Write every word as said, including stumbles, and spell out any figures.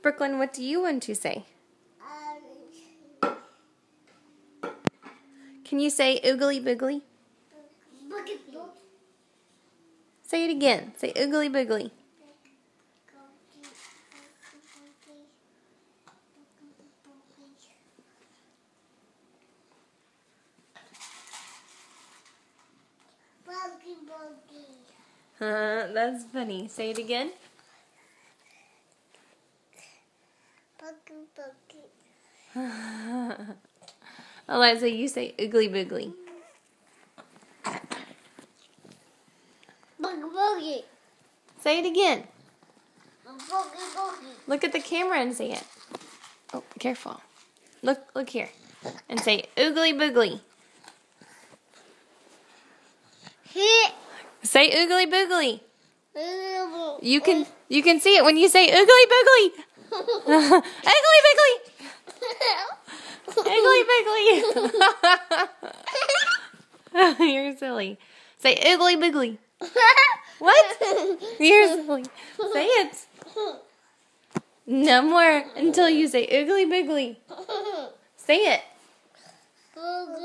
Brooklyn, what do you want to say? Um, Can you say Oogaly Boogaly? Boogity. Say it again. Say Oogaly Boogaly. Boogie boogie. Uh, that's funny. Say it again. Boogie boogie. Eliza, you say Oogaly Boogaly. Boogie boogie. Say it again. Boogie boogie. Look at the camera and say it. Oh, careful. Look, look here. And say Oogaly Boogaly. Hit. Say Oogaly Boogaly. Boogie. You can you can see it when you say Oogaly Boogaly. Oogaly Boogaly. Oogaly Boogaly. You're silly. Say Oogaly Boogaly. What? You're silly. Say it. No more until you say Oogaly Boogaly. Say it. Boogie.